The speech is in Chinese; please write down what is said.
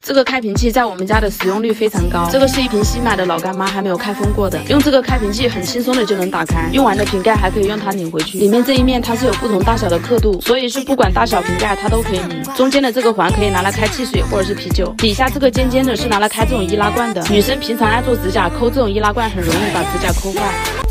这个开瓶器在我们家的使用率非常高。这个是一瓶新买的老干妈，还没有开封过的。用这个开瓶器很轻松的就能打开，用完的瓶盖还可以用它拧回去。里面这一面它是有不同大小的刻度，所以是不管大小瓶盖它都可以拧。中间的这个环可以拿来开汽水或者是啤酒，底下这个尖尖的是拿来开这种易拉罐的。女生平常爱做指甲，抠这种易拉罐很容易把指甲抠坏。